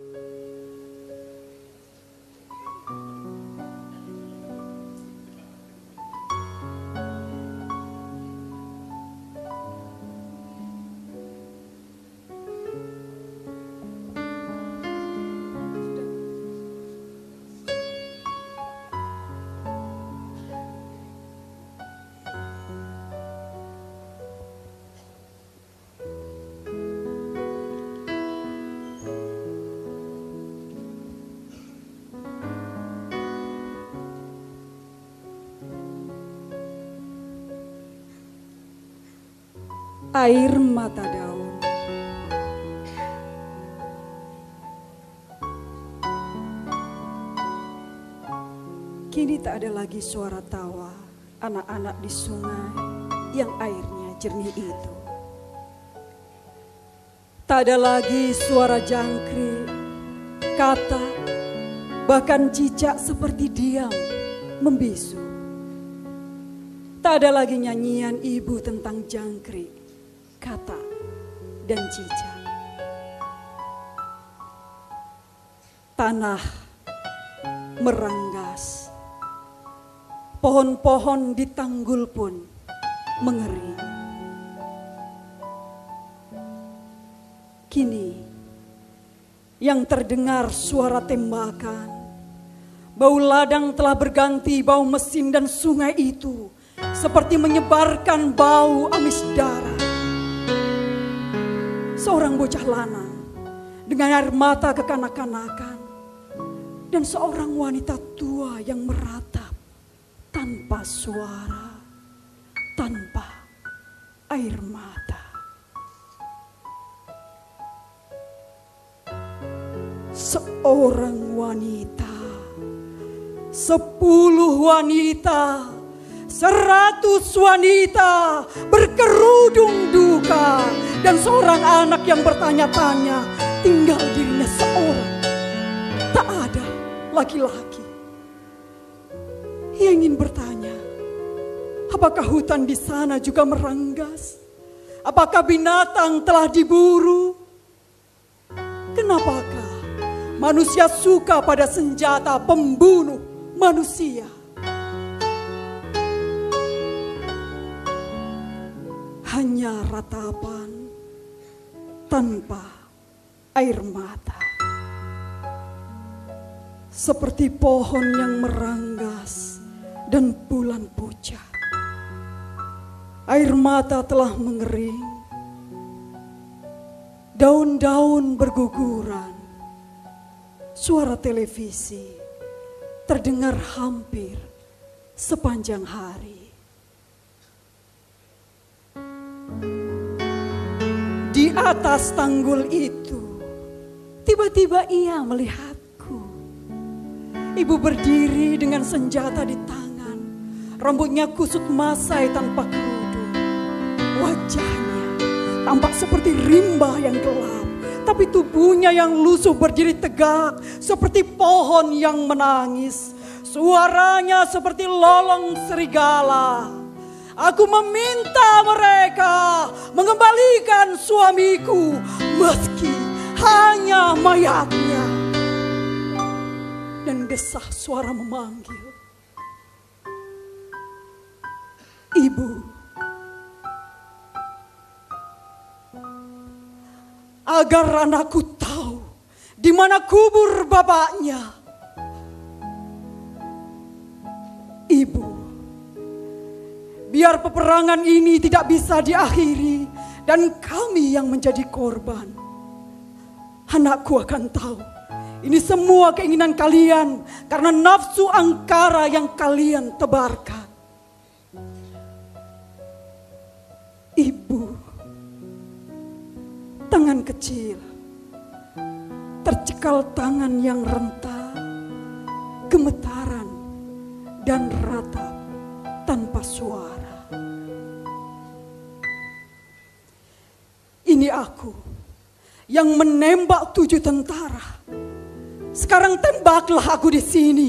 Air mata daun. Kini tak ada lagi suara tawa anak-anak di sungai yang airnya jernih itu. Tak ada lagi suara jangkrik, kata, bahkan cicak seperti diam membisu. Tak ada lagi nyanyian ibu tentang jangkrik, kata, dan cicak. Tanah meranggas, pohon-pohon di tanggul pun mengering. Kini yang terdengar suara tembakan, bau ladang telah berganti bau mesin dan sungai itu seperti menyebarkan bau amis darah. Seorang bocah lanang dengan air mata kekanak-kanakan dan seorang wanita tua yang meratap tanpa suara, tanpa air mata. Seorang wanita, 10 wanita, 100 wanita berkerudung duka, dan seorang anak yang bertanya-tanya, tinggal dirinya seorang. Tak ada laki-laki. Ia ingin bertanya, apakah hutan di sana juga meranggas? Apakah binatang telah diburu? Kenapakah manusia suka pada senjata pembunuh manusia? Hanya ratapan tanpa air mata. Seperti pohon yang meranggas dan bulan pucat. Air mata telah mengering. Daun-daun berguguran. Suara televisi terdengar hampir sepanjang hari. Di atas tanggul itu, tiba-tiba ia melihatku. Ibu berdiri dengan senjata di tangan, rambutnya kusut masai tanpa kerudung. Wajahnya tampak seperti rimba yang gelap, tapi tubuhnya yang lusuh berdiri tegak seperti pohon yang menangis. Suaranya seperti lolong serigala. Aku meminta mereka mengembalikan suamiku meski hanya mayatnya. Dan desah suara memanggil, Ibu. Agar anakku tahu di mana kubur bapaknya. Ibu, biar peperangan ini tidak bisa diakhiri dan kami yang menjadi korban. Anakku akan tahu ini semua keinginan kalian karena nafsu angkara yang kalian tebarkan. Ibu, tangan kecil, tercekal tangan yang rentah, gemetaran dan ratap tanpa suara. Ini aku yang menembak 7 tentara. Sekarang tembaklah aku di sini.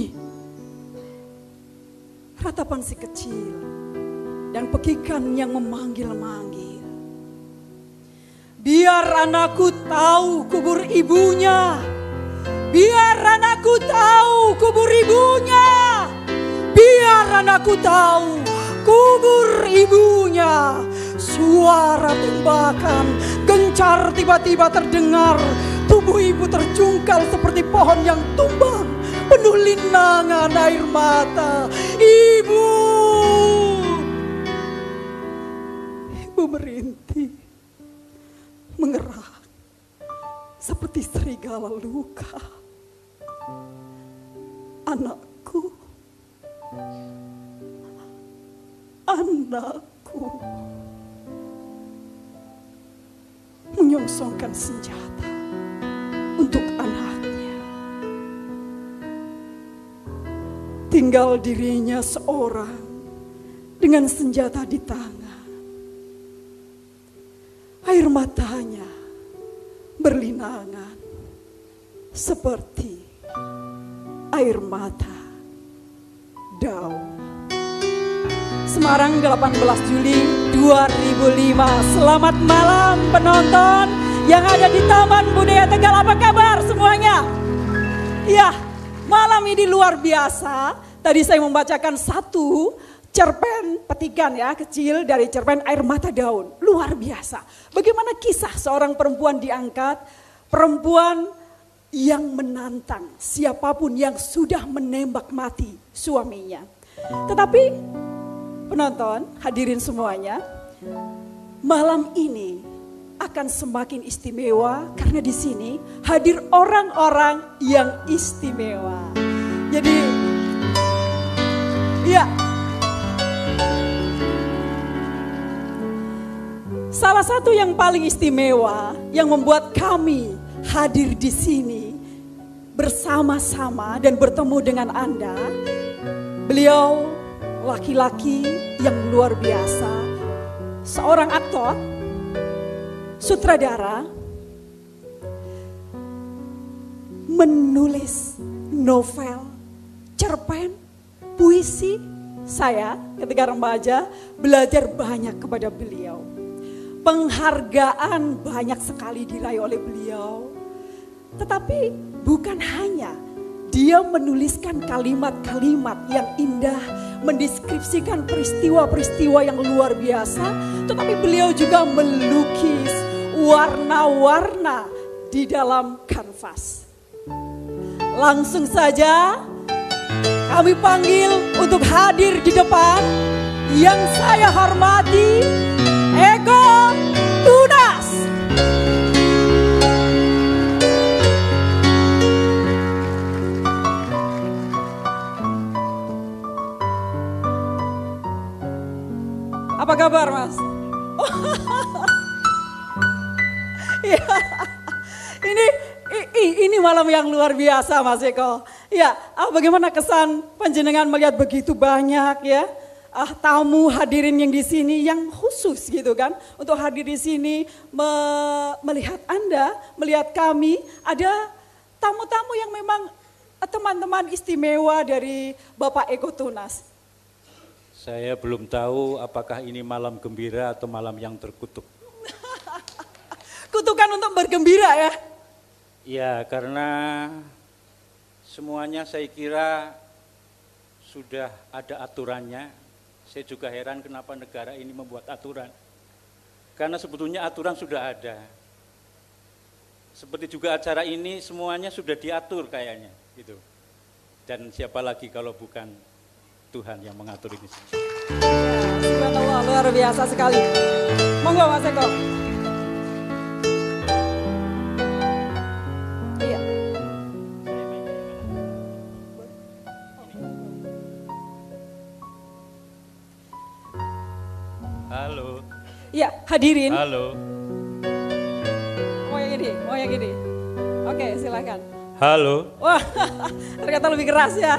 Ratapan si kecil dan pekikan yang memanggil-manggil. Biar anakku tahu kubur ibunya. Biar anakku tahu kubur ibunya. Biar anakku tahu kubur ibunya. Suara tembakan gencar tiba-tiba terdengar. Tubuh ibu terjungkal seperti pohon yang tumbang. Penuh linangan air mata. Ibu merintih, mengerang seperti serigala luka. Anakku, menyongsongkan senjata untuk anaknya. Tinggal dirinya seorang dengan senjata di tangan. Air matanya berlinangan seperti air mata daun. Semarang 18 Juli 2005. Selamat malam penonton yang ada di Taman Budaya Tegal. Apa kabar semuanya? Ya, malam ini luar biasa. Tadi saya membacakan satu cerpen petikan ya kecil dari cerpen Air Mata Daun. Luar biasa. Bagaimana kisah seorang perempuan diangkat, perempuan yang menantang siapapun yang sudah menembak mati suaminya. Tetapi penonton, hadirin semuanya, malam ini akan semakin istimewa karena di sini hadir orang-orang yang istimewa. Jadi, ya. Salah satu yang paling istimewa yang membuat kami hadir di sini bersama-sama dan bertemu dengan Anda, beliau laki-laki yang luar biasa, seorang aktor, sutradara, menulis novel, cerpen, puisi. Saya ketika remaja belajar banyak kepada beliau. Penghargaan banyak sekali diraih oleh beliau. Tetapi bukan hanya dia menuliskan kalimat-kalimat yang indah, mendeskripsikan peristiwa-peristiwa yang luar biasa, tetapi beliau juga melukis warna-warna di dalam kanvas. Langsung saja kami panggil untuk hadir di depan yang saya hormati, Eko Tunas. Apa kabar, Mas? Ya, ini malam yang luar biasa, Mas Eko. Ya, bagaimana kesan panjenengan melihat begitu banyak ya? Tamu hadirin yang di sini yang khusus gitu kan, untuk hadir di sini melihat Anda, melihat kami. Ada tamu-tamu yang memang teman-teman istimewa dari Bapak Eko Tunas. Saya belum tahu apakah ini malam gembira atau malam yang terkutuk. Kutukan untuk bergembira ya? Ya, karena semuanya saya kira sudah ada aturannya. Saya juga heran kenapa negara ini membuat aturan. Karena sebetulnya aturan sudah ada. Seperti juga acara ini semuanya sudah diatur kayaknya, gitu. Dan siapa lagi kalau bukan Tuhan yang mengatur ini. Ya, subhanallah, luar biasa sekali. Monggo Mas Eko. Iya. Halo. Iya, hadirin. Halo. Mau yang ini. Oke, silakan. Halo. Wah, ternyata lebih keras ya.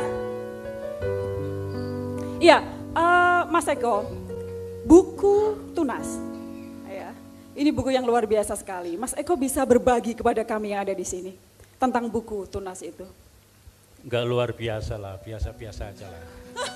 Iya, Mas Eko, buku Tunas. Ya, ini buku yang luar biasa sekali. Mas Eko bisa berbagi kepada kami yang ada di sini tentang buku Tunas itu. Enggak luar biasa lah, biasa-biasa aja lah.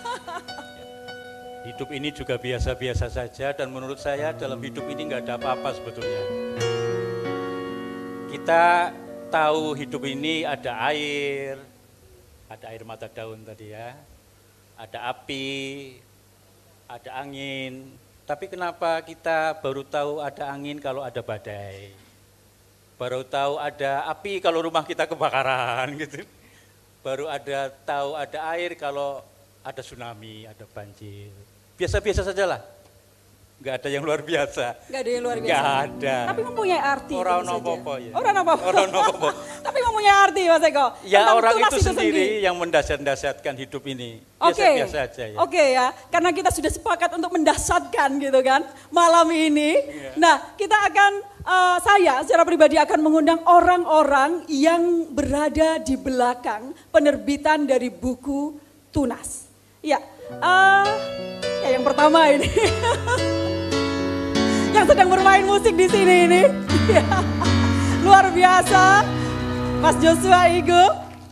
Hidup ini juga biasa-biasa saja dan menurut saya dalam hidup ini enggak ada apa-apa sebetulnya. Kita tahu hidup ini ada air mata daun tadi ya, ada api, ada angin. Tapi kenapa kita baru tahu ada angin kalau ada badai? Baru tahu ada api kalau rumah kita kebakaran gitu. Baru tahu ada air kalau ada tsunami, ada banjir. Biasa-biasa sajalah. Enggak ada yang luar biasa. Enggak ada yang luar biasa. Enggak ada. Tapi mempunyai arti. Orang nopo ya. Orang nopo. Tapi mempunyai arti Mas Eko. Ya tentang orang tunas itu sendiri yang mendasar-dasarkan hidup ini. Biasa-biasa aja ya. Oke ya, karena kita sudah sepakat untuk mendasarkan gitu kan malam ini. Yeah. Nah kita akan, saya secara pribadi akan mengundang orang-orang yang berada di belakang penerbitan dari buku Tunas. Ya, yang pertama ini. Yang sedang bermain musik di sini ini. Luar biasa. Mas Joshua Igo.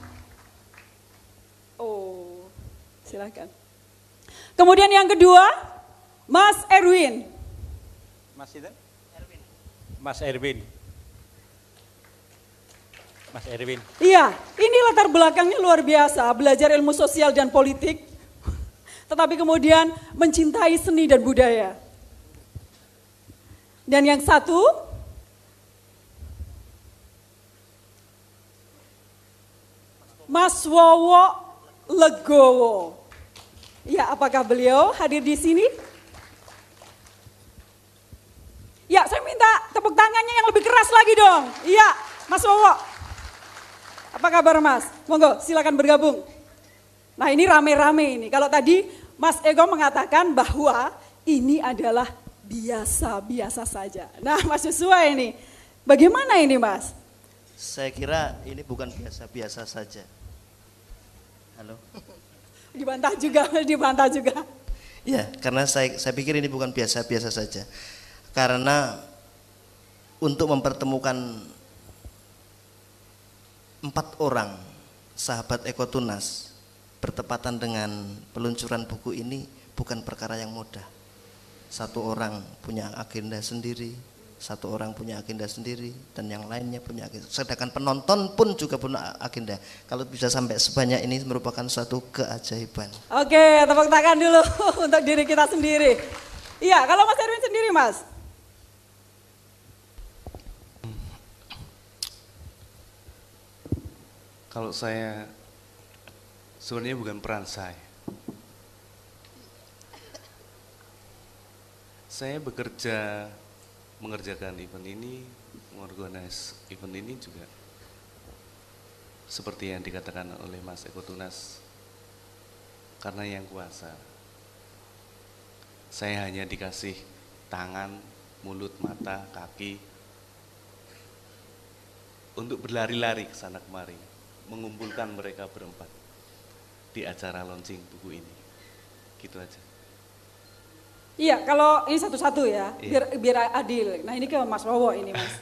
Oh, silakan. Kemudian yang kedua, Mas Erwin. Mas itu? Mas Erwin. Mas Erwin. Iya, ini latar belakangnya luar biasa, belajar ilmu sosial dan politik, tetapi kemudian mencintai seni dan budaya. Dan yang satu, Mas Wowo Legowo. Ya, apakah beliau hadir di sini? Ya, saya minta tepuk tangannya yang lebih keras lagi dong. Iya, Mas Wowo. Apa kabar Mas? Monggo, silakan bergabung. Nah ini rame-rame ini. Kalau tadi Mas Ego mengatakan bahwa ini adalah biasa-biasa saja. Nah Mas Joshua ini, bagaimana ini Mas? Saya kira ini bukan biasa-biasa saja. Halo? Dibantah juga. Ya, karena saya pikir ini bukan biasa-biasa saja. Karena untuk mempertemukan 4 orang sahabat Eko Tunas bertepatan dengan peluncuran buku ini bukan perkara yang mudah. Satu orang punya agenda sendiri, satu orang punya agenda sendiri, dan yang lainnya punya agenda. Sedangkan penonton pun juga punya agenda. Kalau bisa sampai sebanyak ini merupakan suatu keajaiban. Oke, tepuk tangan dulu untuk diri kita sendiri. Iya, kalau Mas Erwin sendiri Mas? Kalau saya sebenarnya bukan peran saya. Saya bekerja mengerjakan event ini, mengorganize event ini juga seperti yang dikatakan oleh Mas Eko Tunas, karena yang kuasa. Saya hanya dikasih tangan, mulut, mata, kaki untuk berlari-lari ke sana kemari, mengumpulkan mereka berempat di acara launching buku ini. Gitu aja. Iya, kalau ini satu-satu ya, Iya. biar adil. Nah ini ke Mas Wowo ini Mas.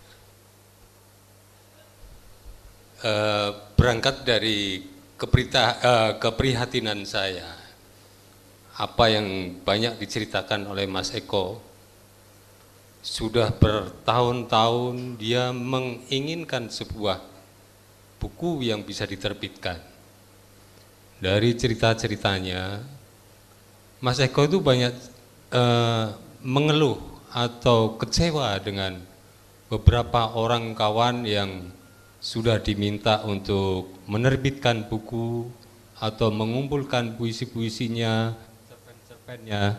Berangkat dari keprihatinan saya, apa yang banyak diceritakan oleh Mas Eko, sudah bertahun-tahun dia menginginkan sebuah buku yang bisa diterbitkan. Dari cerita-ceritanya, Mas Eko itu banyak mengeluh atau kecewa dengan beberapa orang kawan yang sudah diminta untuk menerbitkan buku atau mengumpulkan puisi-puisinya, cerpen-cerpennya.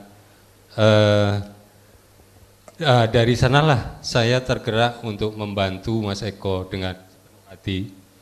Dari sanalah saya tergerak untuk membantu Mas Eko dengan sepenuh hati.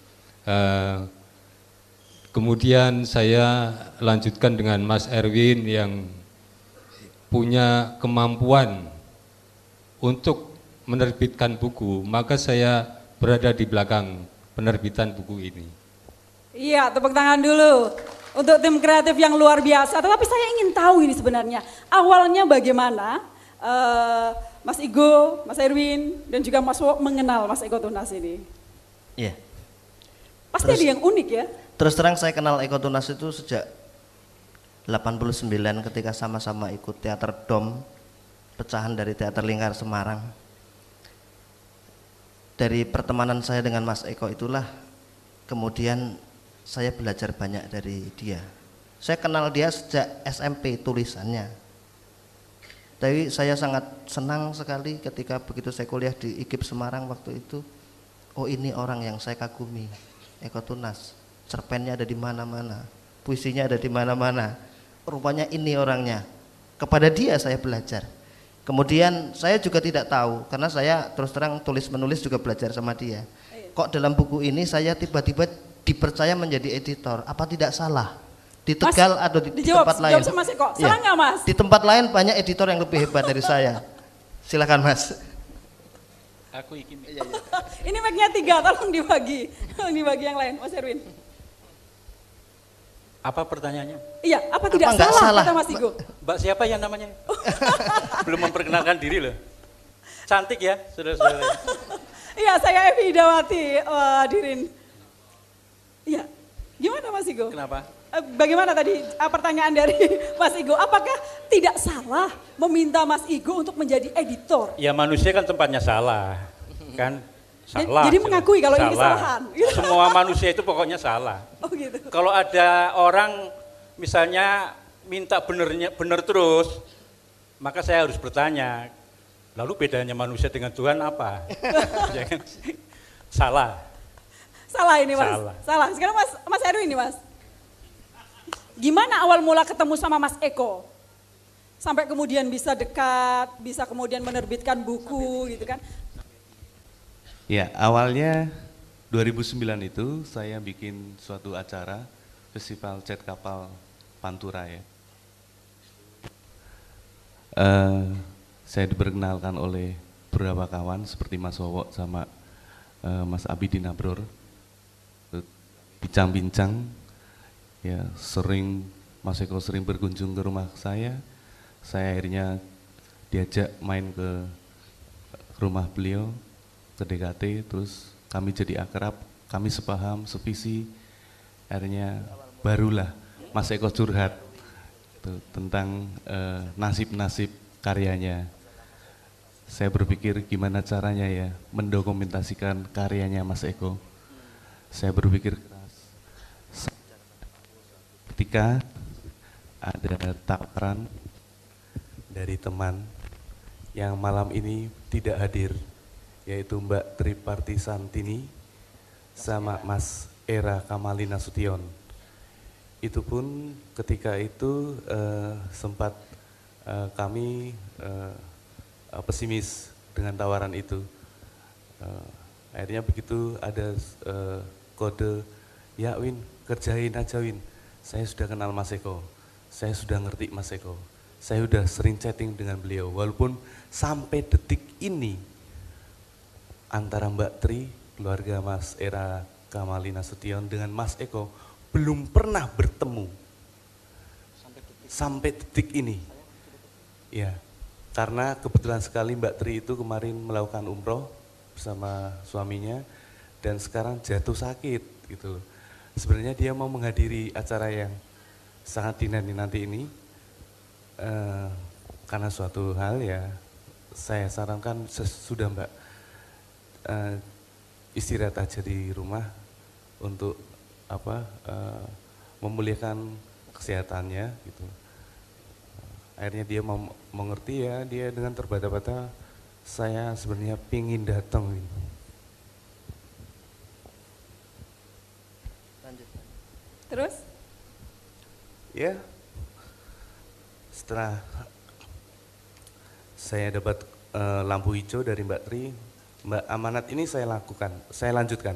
Kemudian saya lanjutkan dengan Mas Erwin yang punya kemampuan untuk menerbitkan buku, maka saya berada di belakang penerbitan buku ini. Iya, tepuk tangan dulu untuk tim kreatif yang luar biasa. Tetapi saya ingin tahu ini sebenarnya awalnya bagaimana Mas Igo, Mas Erwin, dan juga Mas Wo mengenal Mas Eko Tunas ini. Iya. Pasti ada yang unik ya. Terus terang saya kenal Eko Tunas itu sejak 89 ketika sama-sama ikut teater DOM, pecahan dari Teater Lingkar Semarang. dari pertemanan saya dengan Mas Eko itulah kemudian saya belajar banyak dari dia. Saya kenal dia sejak SMP tulisannya. Tapi saya sangat senang sekali ketika begitu saya kuliah di IKIP Semarang waktu itu. Oh, ini orang yang saya kagumi, Eko Tunas. Cerpennya ada di mana-mana, puisinya ada di mana-mana. Rupanya ini orangnya. Kepada dia saya belajar. Kemudian saya juga tidak tahu, karena saya terus terang tulis menulis juga belajar sama dia. Kok dalam buku ini saya tiba-tiba dipercaya menjadi editor? Apa tidak salah? Di Tegal Mas, atau di dijawab, tempat lain? Jawab sama Mas Eko. Salah nggak, Mas? Di tempat lain banyak editor yang lebih hebat dari saya. Silakan, Mas. Aku ingin. Ini mic-nya 3, tolong dibagi. Tolong dibagi yang lain, Mas Erwin. Apa pertanyaannya? Iya, apa tidak nggak salah, kata Mas Igo? Mbak siapa yang namanya? Belum memperkenalkan diri loh. Cantik ya, saudara-saudara. Iya, saya Evi Hidawati, hadirin. Iya, gimana Mas Igo? Kenapa? Bagaimana tadi pertanyaan dari Mas Igo? Apakah tidak salah meminta Mas Igo untuk menjadi editor? Ya manusia kan tempatnya salah, kan? Salah. Jadi mengakui kalau ini kesalahan. Semua manusia itu pokoknya salah. Oh gitu. Kalau ada orang misalnya minta bener terus, maka saya harus bertanya, lalu bedanya manusia dengan Tuhan apa? Ya kan? Salah. Salah ini Mas. Salah. Sekarang Mas Erwin ini Mas. Gimana awal mula ketemu sama Mas Eko? Sampai kemudian bisa dekat, bisa kemudian menerbitkan buku gitu kan? Ya, awalnya 2009 itu saya bikin suatu acara Festival Cat Kapal Pantura ya. Saya diperkenalkan oleh beberapa kawan seperti Mas Wowo sama Mas Abidin Abror. Bincang-bincang, ya sering Mas Eko sering berkunjung ke rumah saya akhirnya diajak main ke rumah beliau, ke DKT, terus kami jadi akrab, kami sepaham, sevisi, akhirnya barulah Mas Eko curhat tentang nasib-nasib karyanya. Saya berpikir gimana caranya ya mendokumentasikan karyanya Mas Eko. Saya berpikir keras. Ketika ada tawaran dari teman yang malam ini tidak hadir, yaitu Mbak Triparti Santini sama Mas Era Kamali Nasution. Itu pun ketika itu sempat kami pesimis dengan tawaran itu. Akhirnya begitu ada kode, ya Win, kerjain aja Win. Saya sudah kenal Mas Eko, saya sudah ngerti Mas Eko, saya sudah sering chatting dengan beliau. Walaupun sampai detik ini antara Mbak Tri, keluarga Mas Era Kamali Nasution dengan Mas Eko belum pernah bertemu sampai detik ini. Ya, karena kebetulan sekali Mbak Tri itu kemarin melakukan umroh bersama suaminya dan sekarang jatuh sakit gitu. Sebenarnya dia mau menghadiri acara yang sangat dinanti-nanti ini, karena suatu hal ya saya sarankan sudah Mbak istirahat aja di rumah untuk memulihkan kesehatannya gitu. Akhirnya dia mau mengerti ya, dia dengan terbata-bata saya sebenarnya pingin datang. Terus? Ya, setelah saya dapat lampu hijau dari Mbak Tri, Mbak amanat ini saya lakukan, saya lanjutkan.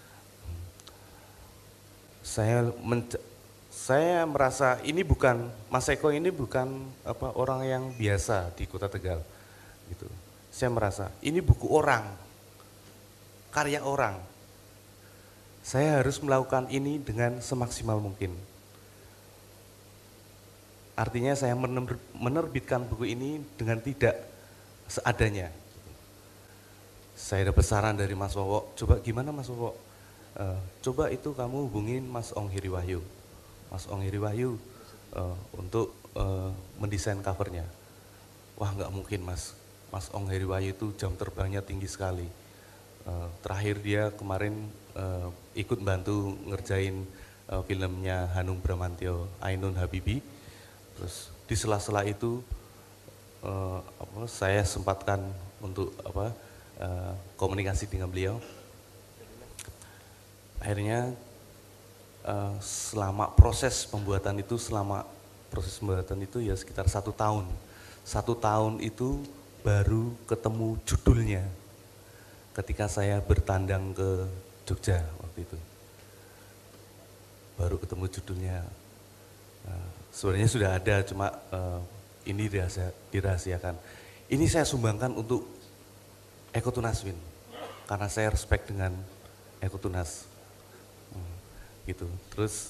Saya merasa ini bukan, Mas Eko ini bukan orang yang biasa di Kota Tegal, gitu. Saya merasa ini buku orang, karya orang. Saya harus melakukan ini dengan semaksimal mungkin. Artinya saya menerbitkan buku ini dengan tidak seadanya. Saya dapat saran dari Mas Wowo, coba gimana Mas Wowo? Coba itu kamu hubungin Mas Ong Hiriwahyu. Mas Ong Hiriwahyu untuk mendesain covernya. Wah nggak mungkin Mas Ong Hiriwahyu itu jam terbangnya tinggi sekali. Terakhir dia kemarin ikut bantu ngerjain filmnya Hanung Bramantyo, Ainun Habibi. Terus di sela-sela itu saya sempatkan untuk komunikasi dengan beliau. Akhirnya selama proses pembuatan itu ya sekitar 1 tahun. 1 tahun itu baru ketemu judulnya ketika saya bertandang ke Jogja waktu itu. Baru ketemu judulnya. Sebenarnya sudah ada, cuma ini dirahasiakan. Ini saya sumbangkan untuk Eko Tunas Win, karena saya respect dengan Eko Tunas. Gitu. Terus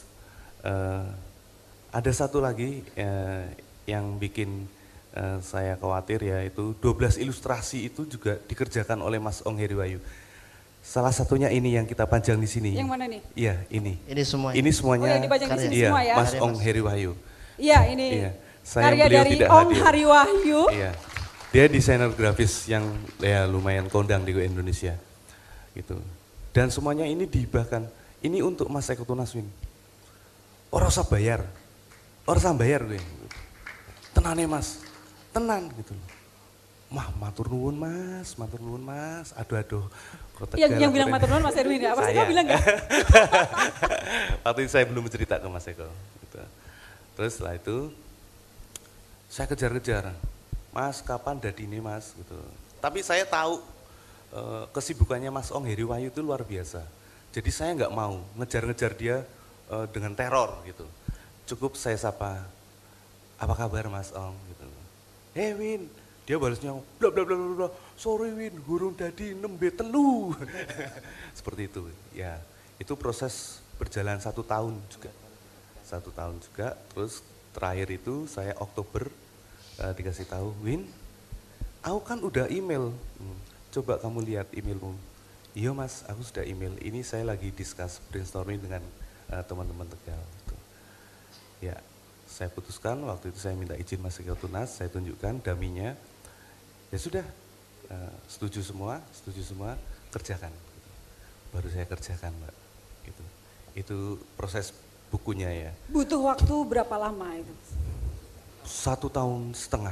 ada satu lagi yang bikin saya khawatir, yaitu 12 ilustrasi itu juga dikerjakan oleh Mas Ong Heriwayu. Salah satunya ini yang kita panjang di sini. Yang mana nih? Iya, ini. Ini semuanya. Ini semuanya. Oh, yang dipajang di sini iya, semua ya? Mas Ong Heriwayu. Iya, ini karya dari Ong Heriwayu. Iya. Dia desainer grafis yang ya lumayan kondang di Indonesia. Gitu. Dan semuanya ini dihibahkan. Ini untuk Mas Eko Tunas Win. Ora usah bayar. Ora usah bayar gue. Tenane Mas. Tenan gitu loh. Matur nuwun Mas, matur nuwun Mas. Aduh. Yang bilang matur nuwun Mas Erwin ya? Apa sih kau bilang enggak? Waktu itu saya belum cerita ke Mas Eko. Gitu. Terus setelah itu saya kejar-kejar. Mas, kapan dadine Mas? Gitu. Tapi saya tahu kesibukannya Mas Ong Heriwayu itu luar biasa. Jadi saya nggak mau ngejar-ngejar dia dengan teror gitu. Cukup saya sapa, apa kabar Mas Ong? Gitu. Hey Win, dia balasnya bla bla bla bla, sorry Win, gurung dadi nembe telu. Seperti itu. Ya, itu proses berjalan 1 tahun juga. 1 tahun juga. Terus terakhir itu saya Oktober dikasih tahu, Win, aku kan udah email. Coba kamu lihat emailmu. Iya Mas, aku sudah email. Ini saya lagi discuss brainstorming dengan teman-teman Tegal. Gitu. Ya, saya putuskan waktu itu saya minta izin Mas Eko Tunas, saya tunjukkan daminya. Ya sudah, setuju semua, kerjakan. Gitu. Baru saya kerjakan, Mbak. Gitu. Itu proses bukunya ya. Butuh waktu berapa lama itu? 1,5 tahun.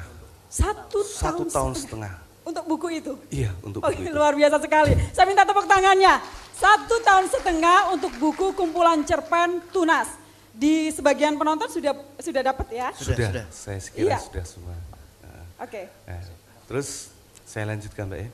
1 tahun setengah. Untuk buku itu? Iya, untuk buku itu. Luar biasa sekali. Saya minta tepuk tangannya. 1,5 tahun untuk buku kumpulan cerpen Tunas. Di sebagian penonton sudah dapat ya? Sudah. Saya kira sudah semua. Oke. Terus saya lanjutkan Mbak ya.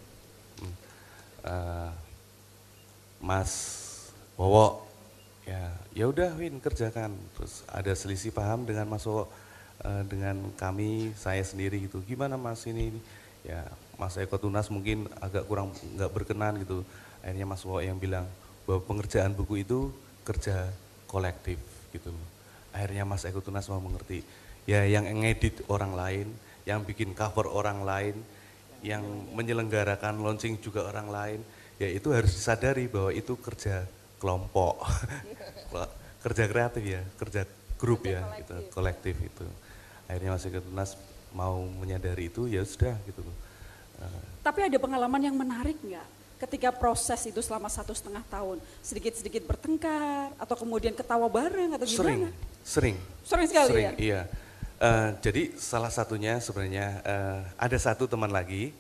Mas Wowo, ya udah Win kerjakan. Terus ada selisih paham dengan Mas Wowo, dengan kami, saya sendiri gitu. Gimana Mas ini? Ya Mas Eko Tunas mungkin agak kurang nggak berkenan gitu. Akhirnya Mas Wowo yang bilang bahwa pengerjaan buku itu kerja kolektif gitu. Akhirnya Mas Eko Tunas mau mengerti. Ya yang ngedit orang lain, yang bikin cover orang lain, yang menyelenggarakan launching juga orang lain. Ya itu harus disadari bahwa itu kerja kelompok, kerja kreatif ya, kerja grup ya, gitu, kolektif itu. Akhirnya Mas Eko Tunas mau menyadari itu, ya sudah gitu. Tapi ada pengalaman yang menarik nggak ketika proses itu selama 1,5 tahun? Sedikit-sedikit bertengkar atau kemudian ketawa bareng atau gimana? Sering sekali ya? Iya. Jadi salah satunya sebenarnya ada satu teman lagi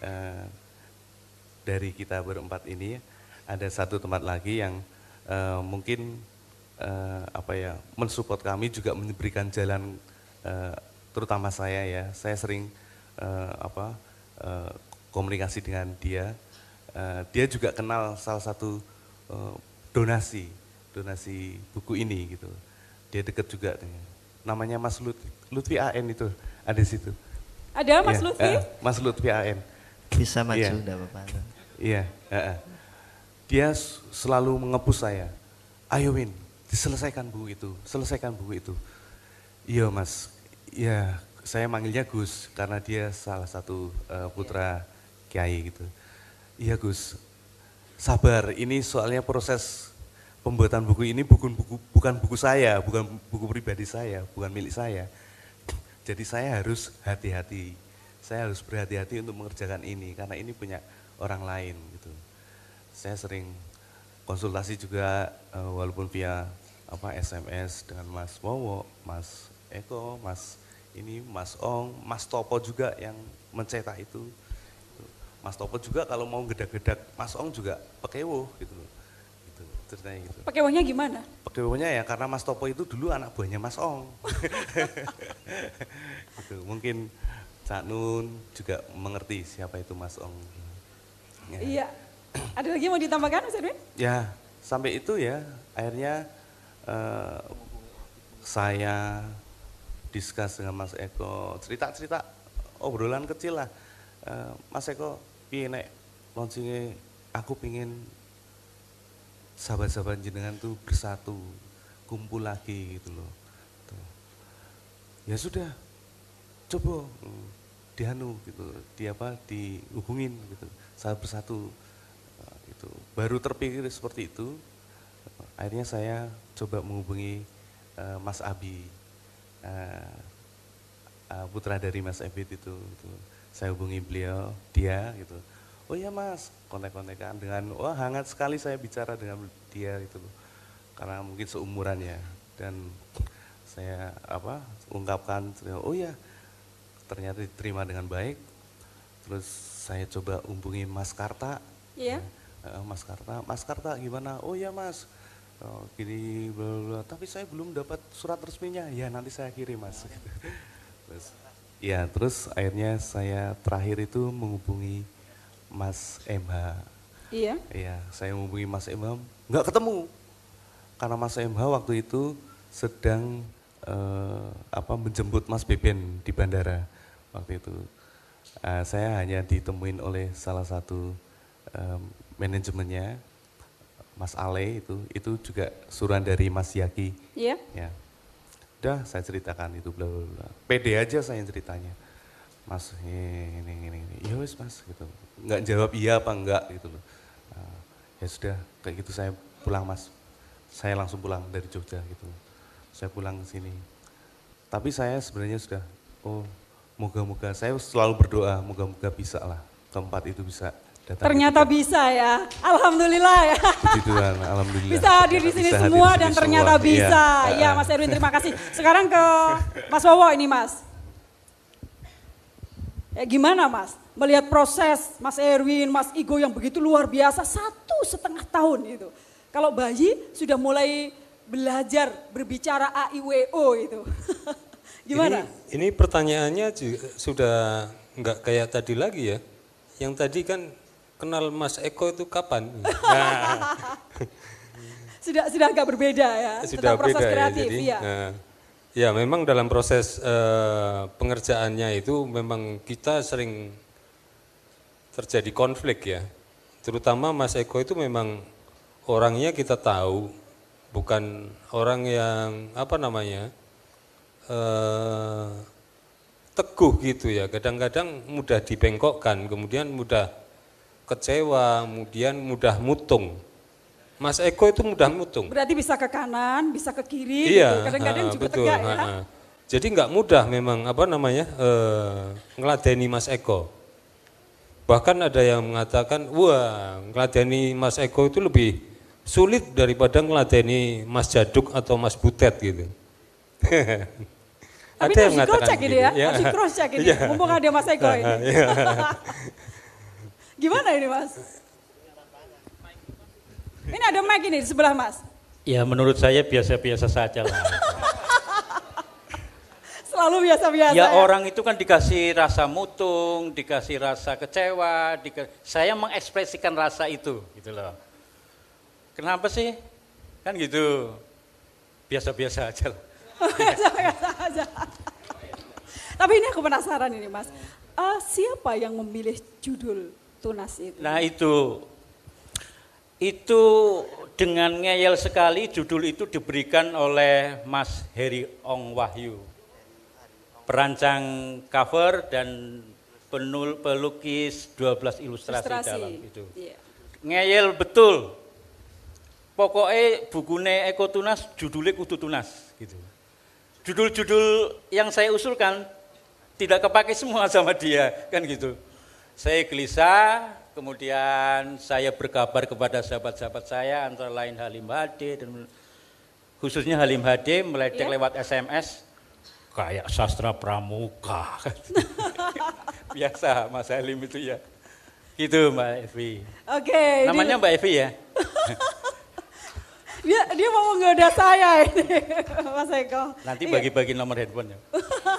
dari kita berempat ini, ada satu teman lagi yang mungkin mensupport kami, juga memberikan jalan, terutama saya ya. Saya sering komunikasi dengan dia. Dia juga kenal salah satu donasi buku ini gitu. Dia dekat juga dengan, namanya Mas Lutfi AN itu ada di situ. Ada Mas Lutfi? Mas Lutfi AN. Bisa maju enggak Bapak? Iya, dia selalu mengepus saya. Ayo Win, selesaikan buku itu. Iya Mas, ya saya manggilnya Gus karena dia salah satu putra Kiai gitu. Iya Gus, sabar, ini soalnya proses pembuatan buku ini bukan buku saya, bukan buku pribadi saya, bukan milik saya. Jadi saya harus hati-hati, saya harus berhati-hati untuk mengerjakan ini karena ini punya orang lain gitu. saya sering konsultasi juga walaupun via SMS dengan Mas Wowo, Mas Eko, Mas Ong, Mas Topo juga yang mencetak itu. Mas Topo juga kalau mau gedak-gedak Mas Ong juga pekewo gitu loh. Gitu, ceritanya gitu. Pekewonya gimana? Pekewonya ya karena Mas Topo itu dulu anak buahnya Mas Ong. Gitu. Mungkin Cak Nun juga mengerti siapa itu Mas Ong. Ya. Iya. Ada lagi yang mau ditambahkan Mas Erwin? Ya, sampai itu ya akhirnya saya diskus dengan Mas Eko, cerita-cerita obrolan kecil lah. Mas Eko, piye nek launchingnya aku pingin sahabat-sahabat jenengan tuh bersatu, kumpul lagi gitu loh. Tuh. Ya sudah, coba gitu, dihubungin gitu, sahabat bersatu. Gitu. Baru terpikir seperti itu, akhirnya saya coba menghubungi Mas Abi, putra dari Mas Ebit itu. Saya hubungi beliau, dia gitu. Oh iya Mas, kontek-kontekan dengan, wah hangat sekali saya bicara dengan dia gitu loh. Karena mungkin seumuran ya. Dan saya ungkapkan, oh iya ternyata diterima dengan baik. Terus saya coba hubungi Mas Karta. Iya. Mas Karta gimana? Oh iya Mas, gini bla bla. Tapi saya belum dapat surat resminya. Ya nanti saya kirim Mas. Terus akhirnya saya terakhir itu menghubungi Mas MH. Iya. Iya, saya menghubungi Mas MH, nggak ketemu. Karena Mas MH waktu itu sedang menjemput Mas Beben di bandara waktu itu. Saya hanya ditemuin oleh salah satu manajemennya, Mas Ale itu juga suruhan dari Mas Yaki. Iya. Ya. Udah saya ceritakan itu bla bla bla. Pede aja saya ceritanya. Mas ini. Ya wis Mas gitu. Enggak jawab iya apa enggak gitu loh. Ya sudah kayak gitu saya pulang Mas. Saya langsung pulang dari Jogja gitu. Saya pulang ke sini. Tapi saya sebenarnya sudah moga-moga saya selalu berdoa moga-moga bisa lah keempat itu bisa. Ternyata bisa ya, alhamdulillah ya. Puji Tuhan, alhamdulillah. Bisa hadir di sini semua dan ternyata bisa. Ya Mas Erwin, terima kasih. Sekarang ke Mas Wowo ini Mas. Ya gimana Mas, melihat proses Mas Erwin, Mas Igo yang begitu luar biasa 1,5 tahun itu. Kalau bayi sudah mulai belajar berbicara AIWO itu. Gimana? Ini pertanyaannya juga sudah enggak kayak tadi lagi ya. Yang tadi kan kenal Mas Eko itu kapan? Nah. sudah agak berbeda ya, sudah tentang proses beda kreatif. Ya, jadi, ya. Ya memang dalam proses pengerjaannya itu memang kita sering terjadi konflik ya. Terutama Mas Eko itu memang orangnya kita tahu, bukan orang yang teguh gitu ya. Kadang-kadang mudah dibengkokkan, kemudian mudah kecewa, kemudian mudah mutung. Mas Eko itu mudah mutung. Berarti bisa ke kanan, bisa ke kiri, iya, gitu. Kadang-kadang juga betul, tegak ya. Jadi nggak mudah memang ngeladeni Mas Eko. Bahkan ada yang mengatakan, wah ngeladeni Mas Eko itu lebih sulit daripada ngeladeni Mas Jaduk atau Mas Butet gitu. Tapi ada yang harus cross check gitu. ini ya, harus cross check ini, mumpung ada Mas Eko ini. Gimana ini Mas? Ini ada mic ini di sebelah Mas. Ya menurut saya biasa-biasa saja lah. Selalu biasa-biasa ya. Orang itu kan dikasih rasa mutung, dikasih rasa kecewa, saya mengekspresikan rasa itu gitu loh. Kenapa sih? Kan gitu, biasa-biasa aja lah. Biasa-biasa aja. Tapi ini aku penasaran ini Mas, siapa yang memilih judul Tunas itu? Nah itu dengan ngeyel sekali judul itu diberikan oleh Mas Heri Ong Wahyu. Perancang cover dan pelukis 12 ilustrasi dalam itu. Iya. Ngeyel betul. Pokoknya bukune Eko Tunas judulnya kudu tunas gitu. Judul-judul yang saya usulkan tidak kepake semua sama dia kan gitu. Saya gelisah, kemudian saya berkabar kepada sahabat-sahabat saya, antara lain Halim HD, dan khususnya Halim HD meledek lewat SMS, kayak sastra pramuka. Biasa Mas Halim itu ya. Gitu Mbak Evi. Oke. Namanya Mbak Evi ya? Dia mau menggoda saya ini, Mas Eko. Nanti bagi-bagi nomor handphone ya.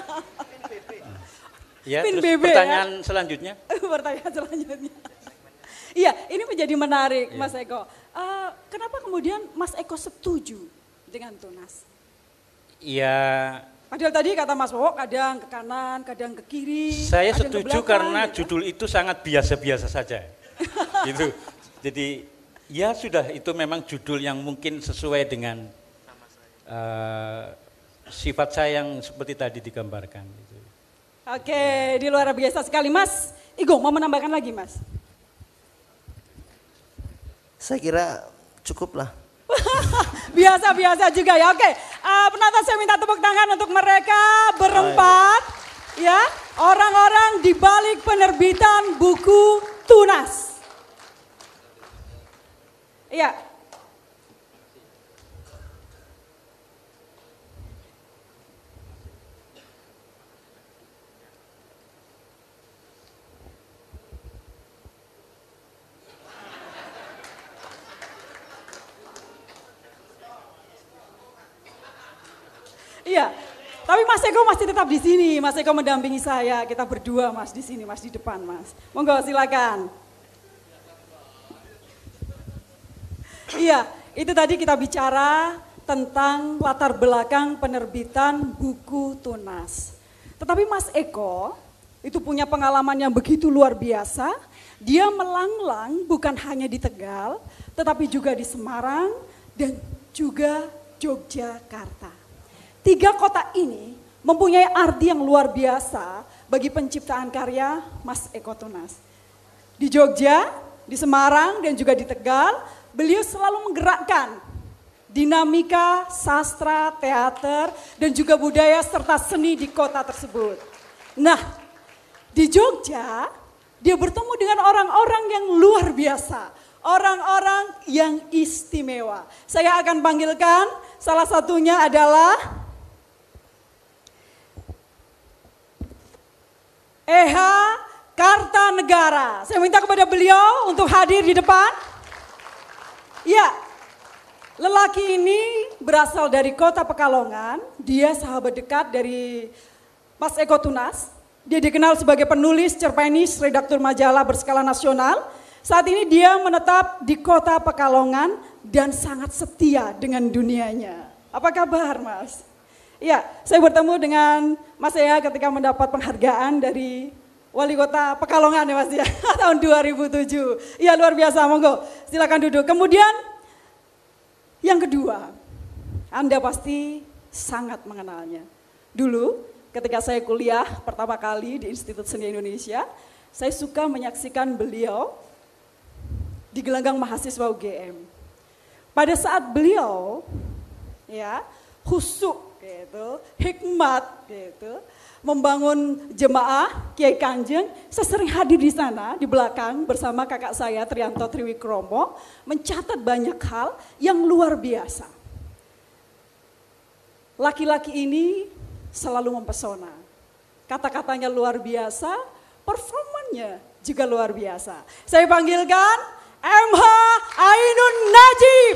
Ya, Pin terus BB, pertanyaan selanjutnya. Pertanyaan selanjutnya. Iya, ini menjadi menarik Mas Eko. Kenapa kemudian Mas Eko setuju dengan Tunas? Iya. Padahal tadi kata Mas Bowo kadang ke kanan, kadang ke kiri. Saya kadang ke setuju belakang, karena gitu. judul itu sangat biasa-biasa saja. Gitu. Jadi ya sudah, itu memang judul yang mungkin sesuai dengan sifat saya yang seperti tadi digambarkan. Gitu. Oke, di luar biasa sekali Mas. Igo mau menambahkan lagi Mas? Saya kira cukup lah. Biasa-biasa juga ya. Oke, penonton saya minta tepuk tangan untuk mereka berempat. Ya, orang-orang di balik penerbitan buku Tunas. Iya. Iya, tapi Mas Eko masih tetap di sini. Mas Eko mendampingi saya. Kita berdua Mas di sini, Mas di depan Mas. Monggo silakan. Iya, itu tadi kita bicara tentang latar belakang penerbitan buku Tunas. Tetapi Mas Eko itu punya pengalaman yang begitu luar biasa. Dia melanglang bukan hanya di Tegal, tetapi juga di Semarang dan juga Yogyakarta. 3 kota ini mempunyai arti yang luar biasa bagi penciptaan karya Mas Eko Tunas. Di Jogja, di Semarang, dan juga di Tegal, beliau selalu menggerakkan dinamika sastra, teater, dan juga budaya serta seni di kota tersebut. Nah, di Jogja, dia bertemu dengan orang-orang yang luar biasa, orang-orang yang istimewa. Saya akan panggilkan, salah satunya adalah Eha Kartanegara. Saya minta kepada beliau untuk hadir di depan. Ya, lelaki ini berasal dari kota Pekalongan. Dia sahabat dekat dari Mas Eko Tunas. Dia dikenal sebagai penulis, cerpenis, redaktur majalah berskala nasional. Saat ini dia menetap di kota Pekalongan dan sangat setia dengan dunianya. Apa kabar Mas? Ya, saya bertemu dengan Mas Eha ketika mendapat penghargaan dari Wali Kota Pekalongan ya Mas ya, tahun 2007. Iya luar biasa, monggo silakan duduk. Kemudian yang kedua, Anda pasti sangat mengenalnya. Dulu ketika saya kuliah pertama kali di Institut Seni Indonesia, saya suka menyaksikan beliau di gelanggang mahasiswa UGM. Pada saat beliau ya khusyuk gitu, hikmat gitu, membangun jemaah Kiai Kanjeng, saya sering hadir di sana di belakang bersama kakak saya Trianto Triwikromo, mencatat banyak hal yang luar biasa. Laki-laki ini selalu mempesona. Kata-katanya luar biasa, performanya juga luar biasa. Saya panggilkan MH Ainun Najib.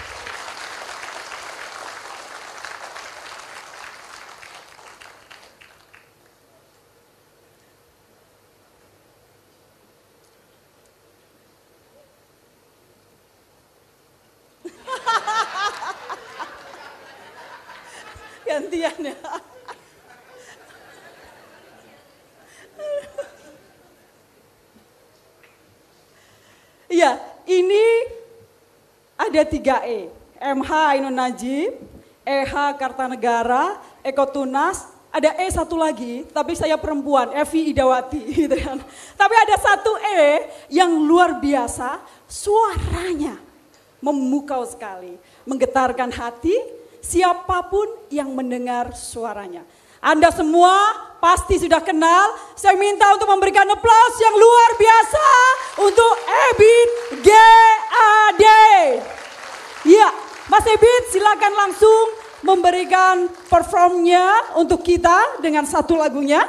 Gantian ya. Iya, ini ada 3 E. MH Ainun Najib, EH Kartanegara, Eko Tunas, ada E satu lagi, tapi saya perempuan, Evi Idawati gitu kan. Tapi ada 1 E yang luar biasa, suaranya memukau sekali, menggetarkan hati siapapun yang mendengar suaranya. Anda semua pasti sudah kenal. Saya minta untuk memberikan aplaus yang luar biasa untuk Ebit GAD. Ya, Mas Ebit silakan langsung memberikan performnya untuk kita dengan satu lagunya.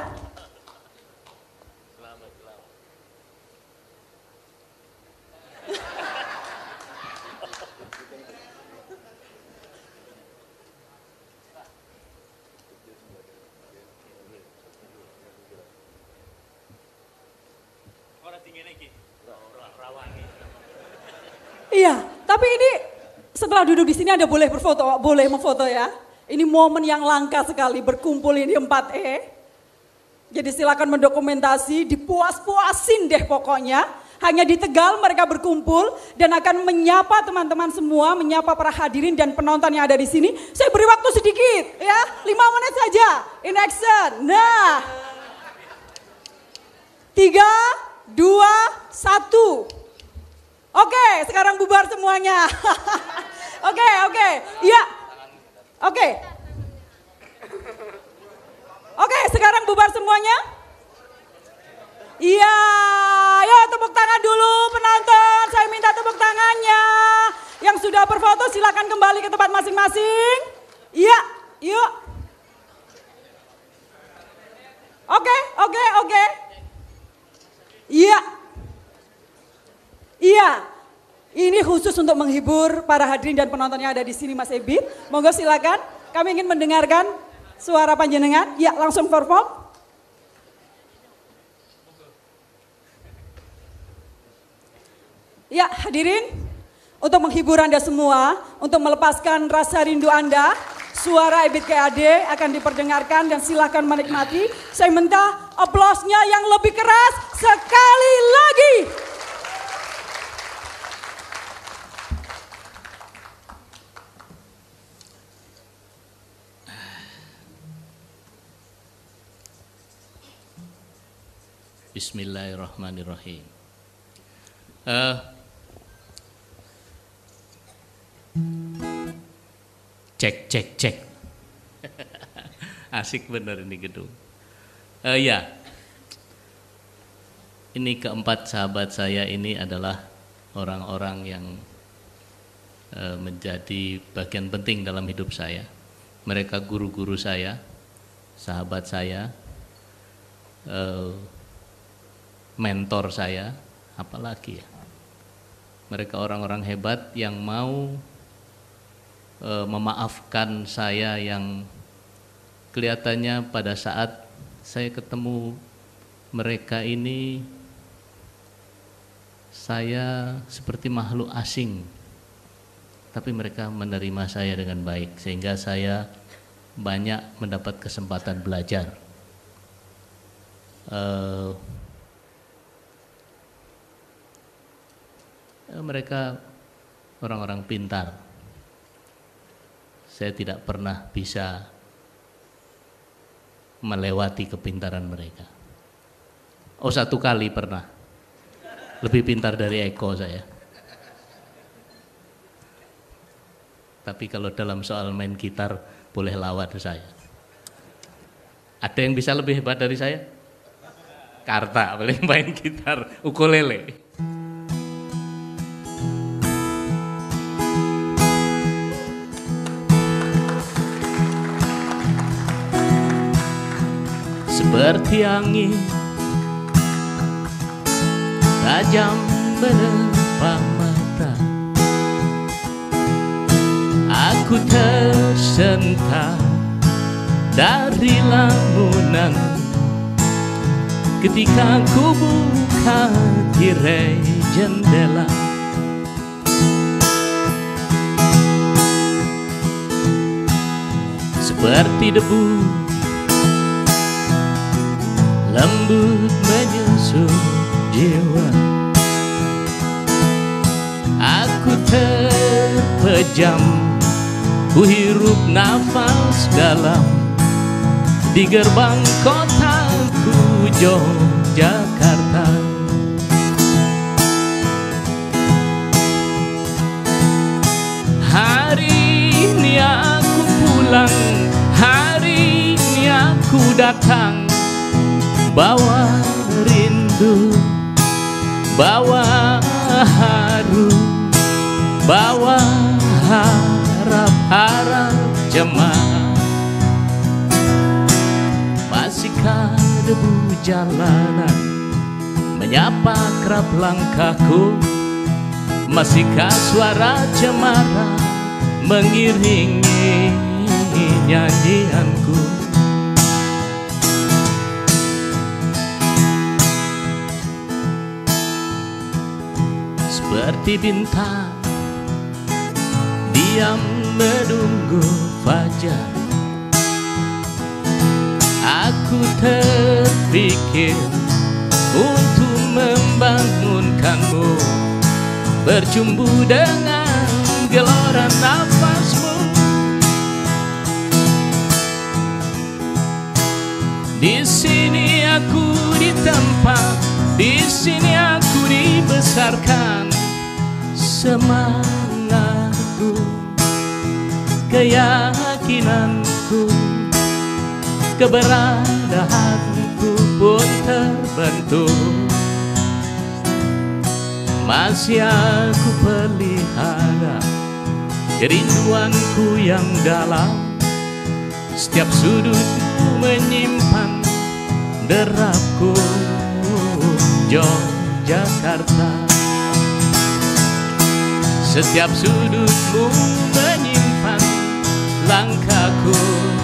Iya, tapi ini setelah duduk di sini Anda boleh berfoto, boleh memfoto ya. Ini momen yang langka sekali berkumpul ini 4E. Jadi silakan mendokumentasi, dipuas-puasin deh pokoknya. Hanya di Tegal mereka berkumpul dan akan menyapa teman-teman semua, menyapa para hadirin dan penonton yang ada di sini. Saya beri waktu sedikit ya, 5 menit saja. In action. Nah. 3, 2, 1. Oke, sekarang bubar semuanya. Oke. Iya. Oke, sekarang bubar semuanya. Iya, ayo tepuk tangan dulu penonton. Saya minta tepuk tangannya. Yang sudah berfoto silakan kembali ke tempat masing-masing. Iya, yuk. Oke. Iya, ini khusus untuk menghibur para hadirin dan penonton yang ada di sini Mas Ebit. Monggo silakan, kami ingin mendengarkan suara panjenengan. Ya, langsung perform. Ya, hadirin, untuk menghibur Anda semua, untuk melepaskan rasa rindu Anda, suara Ebit GAD akan diperdengarkan dan silakan menikmati. Saya minta aplausnya yang lebih keras sekali lagi. Bismillahirrahmanirrahim. Cek. Asik bener ini gedung. Ya, ini keempat sahabat saya ini adalah orang-orang yang menjadi bagian penting dalam hidup saya. Mereka guru-guru saya, sahabat saya, mentor saya, apalagi ya. Mereka orang-orang hebat yang mau memaafkan saya yang kelihatannya pada saat saya ketemu mereka ini saya seperti makhluk asing. Tapi mereka menerima saya dengan baik sehingga saya banyak mendapat kesempatan belajar. Mereka orang-orang pintar. Saya tidak pernah bisa melewati kepintaran mereka. Oh, satu kali pernah. Lebih pintar dari Eko saya. Tapi kalau dalam soal main gitar boleh lawan saya. Ada yang bisa lebih hebat dari saya? Karta boleh main gitar, ukulele. Seperti angin tajam menempa mata, aku tersentak dari lamunan ketika ku buka tirai jendela. Seperti debu lembut menyusup jiwa, aku terpejam, ku hirup nafas dalam di gerbang kotaku Yogyakarta. Hari ini aku pulang, hari ini aku datang, bawa rindu, bawa haru, bawa harap-harap jemaah. Masihkah debu jalanan menyapa kerap langkahku? Masihkah suara cemara mengiringi nyanyianku? Seperti bintang diam menunggu fajar, aku terpikir untuk membangunkanmu, bercumbu dengan gelora nafasmu. Di sini aku ditempa, di sini aku dibesarkan. Semangatku, keyakinanku, keberadaanku pun terbentuk. Masih aku pelihara kerinduanku yang dalam. Setiap sudutku menyimpan derapku, Yogyakarta. Setiap sudutmu menyimpan langkahku,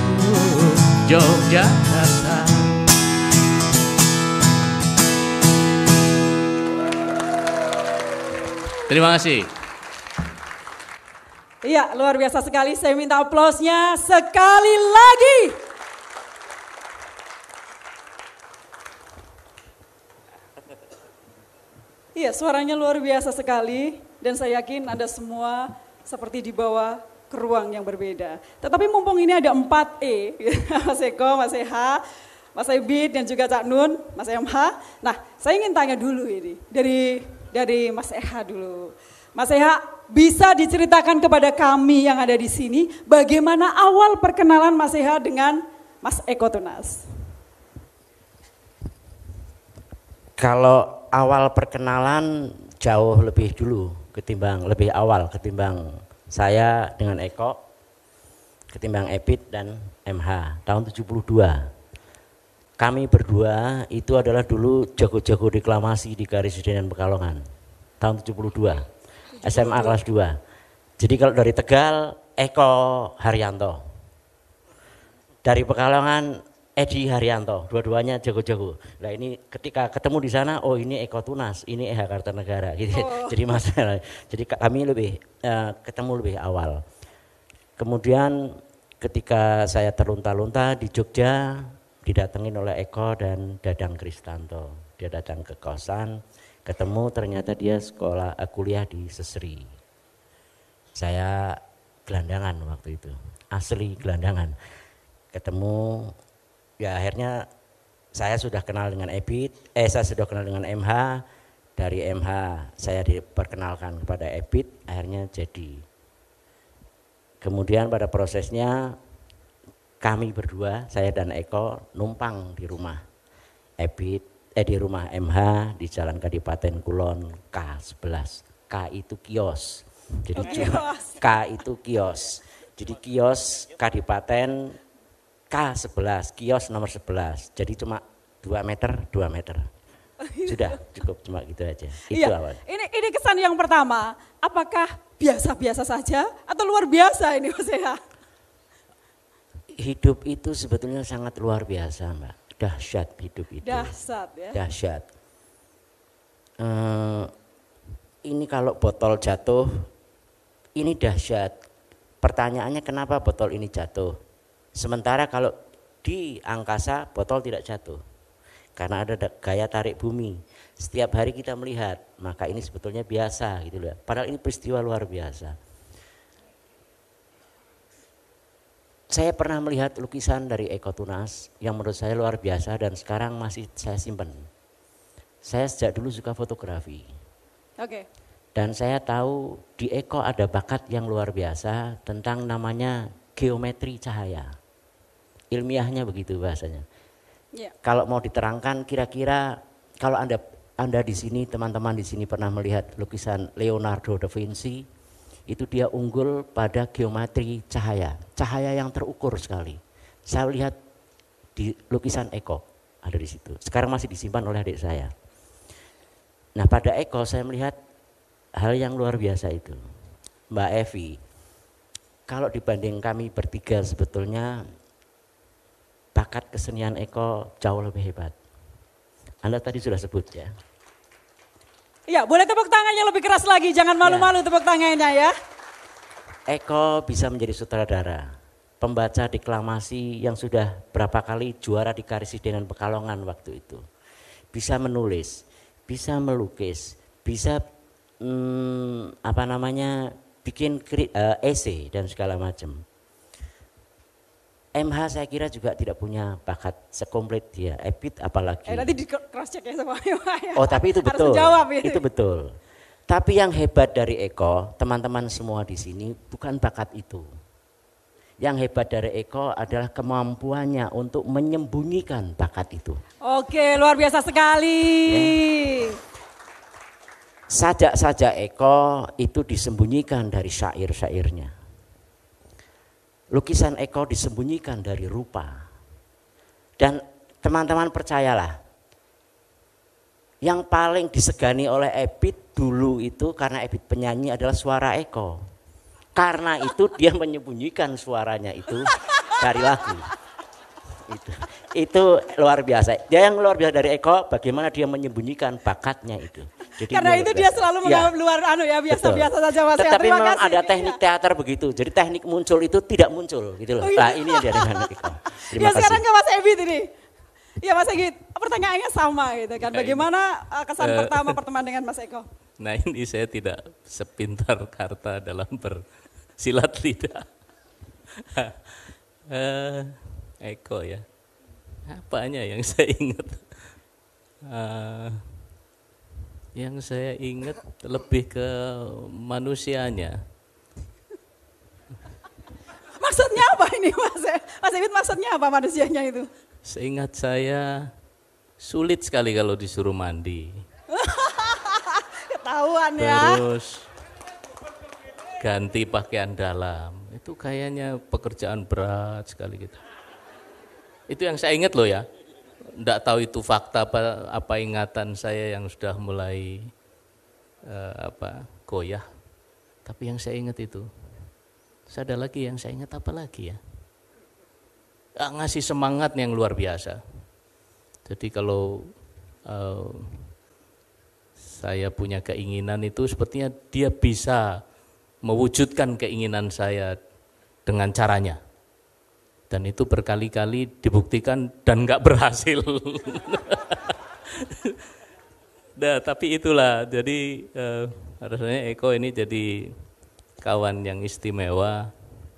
Yogyakarta. Terima kasih. Iya, luar biasa sekali. Saya minta aplausnya sekali lagi. Iya, suaranya luar biasa sekali. Dan saya yakin Anda semua seperti dibawa ke ruang yang berbeda. Tetapi mumpung ini ada 4E, Mas Eko, Mas Eha, Mas Ebit, dan juga Cak Nun, Mas MH. Nah, saya ingin tanya dulu ini, dari Mas Eha dulu. Mas Eha, bisa diceritakan kepada kami yang ada di sini, bagaimana awal perkenalan Mas Eha dengan Mas Eko Tunas? Kalau awal perkenalan jauh lebih dulu, lebih awal ketimbang saya dengan Eko, ketimbang Epit dan MH, tahun 72. Kami berdua itu adalah dulu jago-jago deklamasi di Karesidenan Pekalongan, tahun 72, SMA kelas 2. Jadi kalau dari Tegal, Eko Haryanto. Dari Pekalongan, Edi Haryanto, dua-duanya jago-jago. Nah ini ketika ketemu di sana, oh ini Eko Tunas, ini Eha Kartanegara, gitu. Oh. Jadi masalah. Jadi kami ketemu lebih awal. Kemudian ketika saya terlunta-lunta di Jogja, didatengin oleh Eko dan Dadang Kristanto. Dia datang ke kosan, ketemu ternyata dia kuliah di Sesri. Saya gelandangan waktu itu, asli gelandangan. Ketemu. Ya akhirnya saya sudah kenal dengan saya sudah kenal dengan MH, dari MH saya diperkenalkan kepada Ebit, akhirnya jadi. Kemudian pada prosesnya kami berdua, saya dan Eko numpang di rumah di rumah MH di Jalan Kadipaten Kulon K11. K itu kios. Jadi K itu kios. Jadi kios Kadipaten K11, kios nomor 11, jadi cuma 2 meter. Sudah cukup cuma gitu aja. Itu iya. Awal. Ini kesan yang pertama, apakah biasa-biasa saja atau luar biasa ini Mas Eha? Hidup itu sebetulnya sangat luar biasa Mbak, dahsyat hidup itu. Dahsyat ya? Dahsyat. Ini kalau botol jatuh, ini dahsyat. Pertanyaannya kenapa botol ini jatuh? Sementara kalau di angkasa botol tidak jatuh karena ada gaya tarik bumi. Setiap hari kita melihat, maka ini sebetulnya biasa gitu loh. Padahal ini peristiwa luar biasa. Saya pernah melihat lukisan dari Eko Tunas yang menurut saya luar biasa dan sekarang masih saya simpan. Saya sejak dulu suka fotografi. Oke. Dan saya tahu di Eko ada bakat yang luar biasa tentang namanya geometri cahaya. Ilmiahnya begitu bahasanya. Ya. Kalau mau diterangkan kira-kira kalau Anda di sini, teman-teman di sini pernah melihat lukisan Leonardo da Vinci, itu dia unggul pada geometri cahaya, cahaya yang terukur sekali. Saya lihat di lukisan Eko ada di situ. Sekarang masih disimpan oleh adik saya. Nah, pada Eko saya melihat hal yang luar biasa itu. Mbak Evi, kalau dibanding kami bertiga sebetulnya bakat kesenian Eko jauh lebih hebat. Anda tadi sudah sebut ya. Iya, boleh tepuk tangan yang lebih keras lagi, jangan malu-malu tepuk tangannya ya. Eko bisa menjadi sutradara, pembaca deklamasi yang sudah berapa kali juara di Karesidenan Pekalongan waktu itu. Bisa menulis, bisa melukis, bisa bikin esai dan segala macam. MH saya kira juga tidak punya bakat sekomplit dia, Epit apalagi. Nanti di cross check ya sama ya. Oh tapi itu betul, Harus jawab, itu betul. Tapi yang hebat dari Eko, teman-teman semua di sini bukan bakat itu. Yang hebat dari Eko adalah kemampuannya untuk menyembunyikan bakat itu. Oke, luar biasa sekali. Ya. Sajak-sajak Eko itu disembunyikan dari syair-syairnya. Lukisan Eko disembunyikan dari rupa. Dan teman-teman percayalah, yang paling disegani oleh Epit dulu itu karena Epit penyanyi adalah suara Eko. Karena itu dia menyembunyikan suaranya itu dari lagu. Itu luar biasa. Dia yang luar biasa dari Eko, bagaimana dia menyembunyikan bakatnya itu. Jadi karena itu dia selalu menganggap luar biasa-biasa saja Mas. Tetapi memang ada teknik teater begitu. Jadi teknik muncul itu tidak muncul gitu loh. Nah, ini yang dia dengan Eko. Terima kasih. Sekarang ke Mas Ebit ini. Ya Mas Egit, pertanyaannya sama gitu kan. Bagaimana kesan pertama pertemuan dengan Mas Eko? Nah ini saya tidak sepintar Karta dalam bersilat lidah. Eko ya, apanya yang saya ingat? Yang saya ingat lebih ke manusianya. Maksudnya apa ini Mas Ebit, maksudnya apa manusianya itu? Seingat saya sulit sekali kalau disuruh mandi. Ketahuan ya. Terus ganti pakaian dalam. Itu kayaknya pekerjaan berat sekali gitu. Itu yang saya ingat loh ya. Nggak tahu itu fakta apa ingatan saya yang sudah mulai goyah. Tapi yang saya ingat itu. Terus ada lagi yang saya ingat apa lagi ya? Ngasih semangat yang luar biasa. Jadi kalau saya punya keinginan itu sepertinya dia bisa mewujudkan keinginan saya dengan caranya. Dan itu berkali-kali dibuktikan dan nggak berhasil. Nah, tapi itulah, jadi rasanya Eko ini jadi kawan yang istimewa.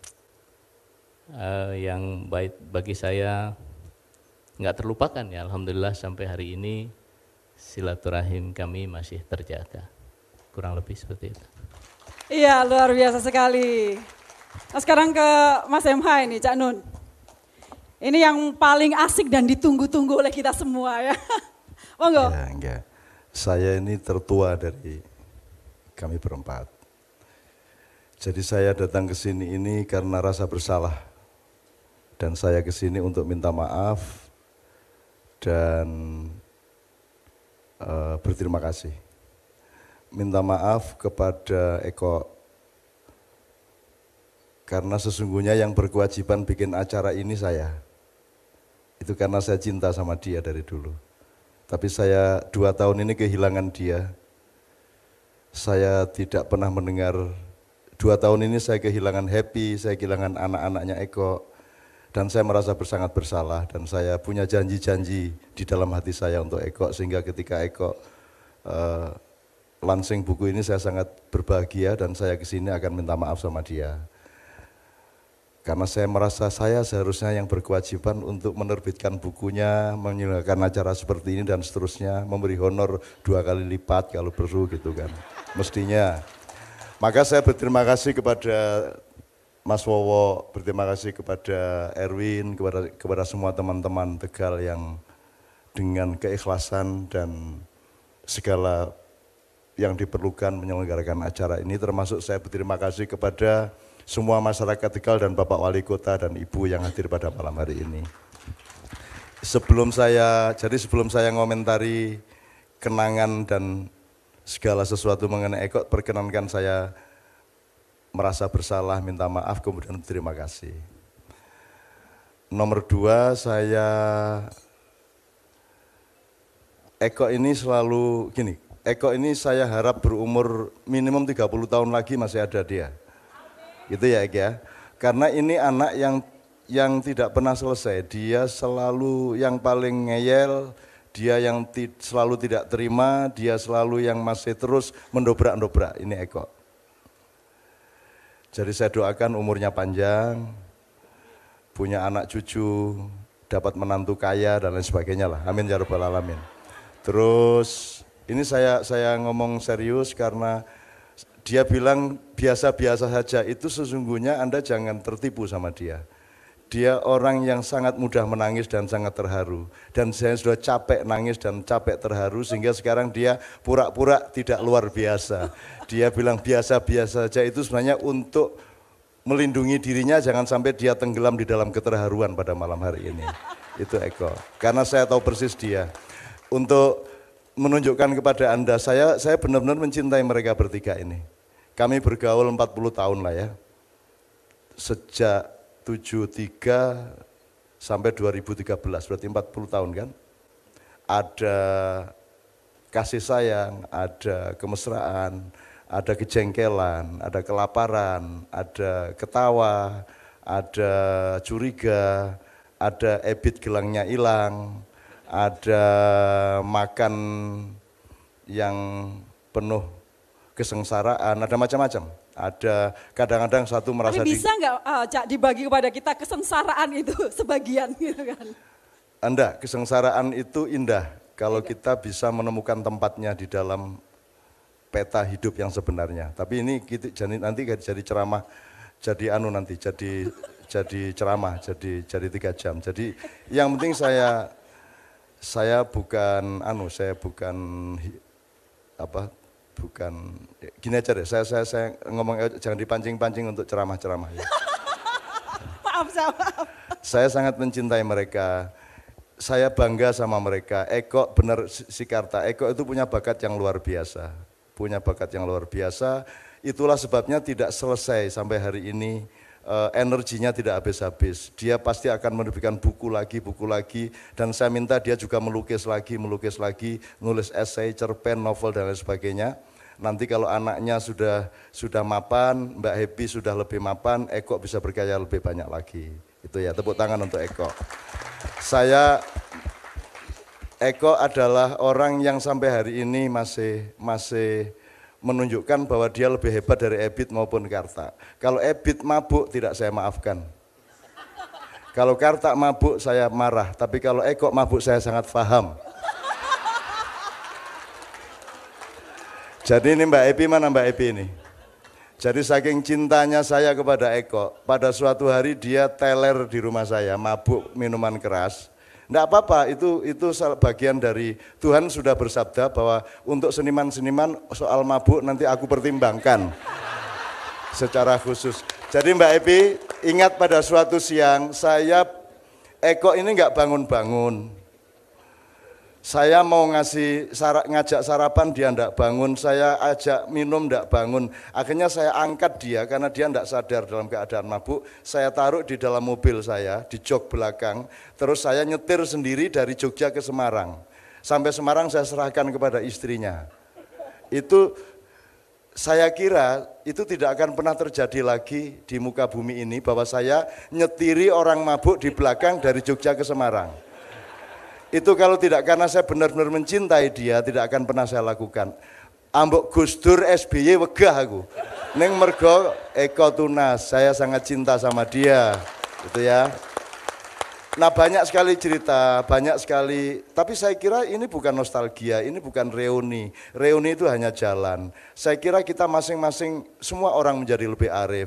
Yang baik bagi saya nggak terlupakan ya, alhamdulillah sampai hari ini silaturahim kami masih terjaga, kurang lebih seperti itu. Iya, luar biasa sekali. Nah, sekarang ke Mas MH ini, Cak Nun. Ini yang paling asik dan ditunggu-tunggu oleh kita semua ya. Monggo. Ya, enggak. Saya ini tertua dari kami berempat. Jadi saya datang ke sini ini karena rasa bersalah. Dan saya ke sini untuk minta maaf dan berterima kasih. Minta maaf kepada Eko karena sesungguhnya yang berkewajiban bikin acara ini saya. Itu karena saya cinta sama dia dari dulu. Tapi saya 2 tahun ini kehilangan dia. Saya tidak pernah mendengar, 2 tahun ini saya kehilangan Happy, saya kehilangan anak-anaknya Eko. Dan saya merasa sangat bersalah dan saya punya janji-janji di dalam hati saya untuk Eko, sehingga ketika Eko launching buku ini saya sangat berbahagia dan saya kesini akan minta maaf sama dia. Karena saya merasa saya seharusnya yang berkewajiban untuk menerbitkan bukunya, menyelenggarakan acara seperti ini dan seterusnya, memberi honor 2 kali lipat kalau perlu gitu kan, mestinya. Maka saya berterima kasih kepada Mas Wowo, berterima kasih kepada Erwin, kepada semua teman-teman Tegal yang dengan keikhlasan dan segala yang diperlukan menyelenggarakan acara ini, termasuk saya berterima kasih kepada semua masyarakat Tegal dan Bapak Wali Kota dan Ibu yang hadir pada malam hari ini. Sebelum saya ngomentari kenangan dan segala sesuatu mengenai Eko, perkenankan saya merasa bersalah, minta maaf, kemudian berterima kasih. Nomor 2, Eko ini selalu gini, Eko ini saya harap berumur minimum 30 tahun lagi masih ada dia. Gitu ya Eko ya. Karena ini anak yang tidak pernah selesai, dia selalu yang paling ngeyel, dia yang selalu tidak terima, dia selalu yang masih terus mendobrak-dobrak, ini Eko. Jadi saya doakan umurnya panjang, punya anak cucu, dapat menantu kaya dan lain sebagainya lah. Amin ya rabbal alamin. Terus ini saya ngomong serius karena dia bilang biasa-biasa saja, itu sesungguhnya Anda jangan tertipu sama dia. Dia orang yang sangat mudah menangis dan sangat terharu. Dan saya sudah capek nangis dan capek terharu sehingga sekarang dia pura-pura tidak luar biasa. Dia bilang biasa-biasa saja, itu sebenarnya untuk melindungi dirinya jangan sampai dia tenggelam di dalam keterharuan pada malam hari ini. Itu Eko. Karena saya tahu persis dia. Untuk menunjukkan kepada Anda, saya benar-benar mencintai mereka bertiga ini. Kami bergaul 40 tahun lah ya. Sejak 73 sampai 2013, berarti 40 tahun kan. Ada kasih sayang, ada kemesraan, ada kejengkelan, ada kelaparan, ada ketawa, ada curiga, ada ebit gelangnya hilang, ada makan yang penuh kesengsaraan, ada macam-macam. Ada kadang-kadang satu merasa. Tapi bisa nggak Cak dibagi kepada kita kesengsaraan itu sebagian gitu kan? Anda, kesengsaraan itu indah kalau kita bisa menemukan tempatnya di dalam peta hidup yang sebenarnya. Tapi ini nanti jadi ceramah, jadi ceramah, jadi 3 jam. Jadi yang penting saya bukan gini aja deh, saya ngomong jangan dipancing-pancing untuk ceramah-ceramah ya. Maaf. Saya sangat mencintai mereka, saya bangga sama mereka. Eko benar si Karta, Eko itu punya bakat yang luar biasa. Itulah sebabnya tidak selesai sampai hari ini, energinya tidak habis-habis. Dia pasti akan menerbitkan buku lagi, dan saya minta dia juga melukis lagi, nulis esai, cerpen, novel dan lain sebagainya. Nanti kalau anaknya sudah mapan, Mbak Happy sudah lebih mapan, Eko bisa berkarya lebih banyak lagi. Itu ya, tepuk tangan untuk Eko. Eko adalah orang yang sampai hari ini masih menunjukkan bahwa dia lebih hebat dari Ebit maupun Karta. Kalau Ebit mabuk tidak saya maafkan. Kalau Karta mabuk saya marah, tapi kalau Eko mabuk saya sangat paham. Jadi ini Mbak Epi, mana Mbak Epi ini? Jadi saking cintanya saya kepada Eko, pada suatu hari dia teler di rumah saya, mabuk minuman keras. Enggak apa-apa, itu bagian dari Tuhan sudah bersabda bahwa untuk seniman-seniman soal mabuk nanti aku pertimbangkan secara khusus. Jadi Mbak Epi, ingat pada suatu siang Eko ini enggak bangun-bangun. Saya mau ngajak sarapan, dia enggak bangun, saya ajak minum enggak bangun. Akhirnya saya angkat dia karena dia enggak sadar dalam keadaan mabuk. Saya taruh di dalam mobil saya, di jok belakang. Terus saya nyetir sendiri dari Jogja ke Semarang. Sampai Semarang saya serahkan kepada istrinya. Itu saya kira itu tidak akan pernah terjadi lagi di muka bumi ini bahwa saya nyetiri orang mabuk di belakang dari Jogja ke Semarang. Itu kalau tidak karena saya benar-benar mencintai dia, tidak akan pernah saya lakukan. Ambok Gus Dur SBY wegah aku. Neng mergo Eko Tunas, saya sangat cinta sama dia. Gitu ya. Nah banyak sekali cerita, banyak sekali, tapi saya kira ini bukan nostalgia, ini bukan reuni. Reuni itu hanya jalan. Saya kira kita masing-masing, semua orang menjadi lebih arif,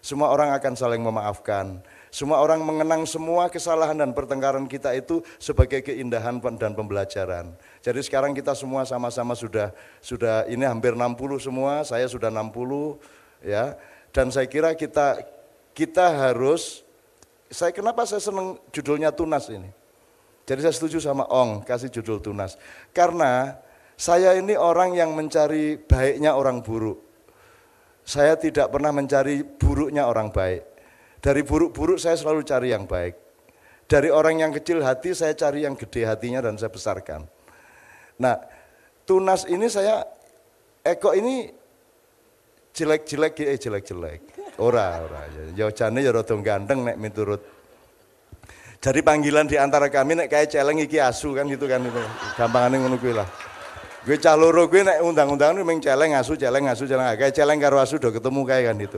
Semua orang akan saling memaafkan. Semua orang mengenang semua kesalahan dan pertengkaran kita itu sebagai keindahan dan pembelajaran. Jadi sekarang kita semua sama-sama sudah ini hampir 60 semua, saya sudah 60 ya. Dan saya kira kita harus, kenapa saya senang judulnya Tunas ini. Jadi saya setuju sama Ong kasih judul Tunas. Karena saya ini orang yang mencari baiknya orang buruk. Saya tidak pernah mencari buruknya orang baik. Dari buruk-buruk saya selalu cari yang baik. Dari orang yang kecil hati saya cari yang gede hatinya dan saya besarkan. Nah, Tunas ini Eko ini jelek-jelek. Ora. Ya jane ya rada ganteng nek miturut. Jadi panggilan di antara kami nek kayak celeng iki asu kan gitu kan itu. Gampangane ngono kuwi lah. Gue cah loro gue nek undang-undangan meng celeng asu. Kayak celeng karo asu do ketemu kayak kan itu.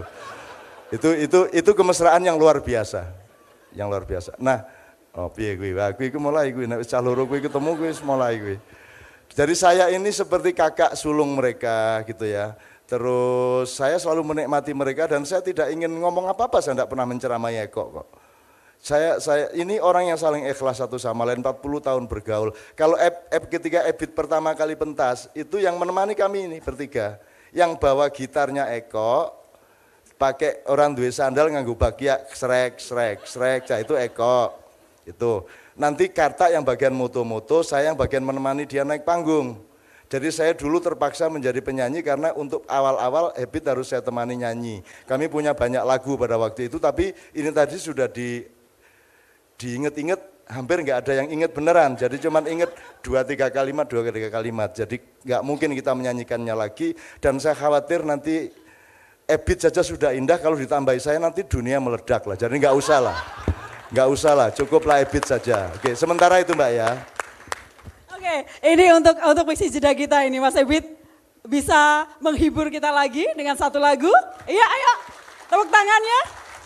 Itu kemesraan yang luar biasa. Yang luar biasa. Nah, piye kuwi? Wah, kuwi mulai kuwi nek cah loro kuwi ketemu kuwi mulai kuwi. Jadi saya ini seperti kakak sulung mereka gitu ya. Terus saya selalu menikmati mereka dan saya tidak ingin ngomong apa-apa, saya tidak pernah menceramai Eko kok. Saya ini orang yang saling ikhlas satu sama lain, 40 tahun bergaul. Kalau ketika Ebit pertama kali pentas, itu yang menemani kami ini bertiga. Yang bawa gitarnya Eko, pakai orang duwe sandal nganggo bagia srek, itu Eko. Itu. Nanti Karta yang bagian moto-moto, saya yang bagian menemani dia naik panggung. Jadi saya dulu terpaksa menjadi penyanyi karena untuk awal-awal Ebit harus saya temani nyanyi. Kami punya banyak lagu pada waktu itu, tapi ini tadi sudah diinget-inget, hampir nggak ada yang inget beneran. Jadi cuman inget 2-3 kalimat. Jadi nggak mungkin kita menyanyikannya lagi. Dan saya khawatir nanti Ebit saja sudah indah, kalau ditambahi saya nanti dunia meledak lah. Jadi nggak usah lah, cukuplah Ebit saja. Oke, sementara itu Mbak ya. Oke, ini untuk misi jeda kita ini Mas Ebit bisa menghibur kita lagi dengan satu lagu. Iya, ayo tepuk tangannya.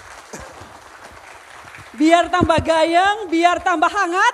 Biar tambah gayeng, biar tambah hangat.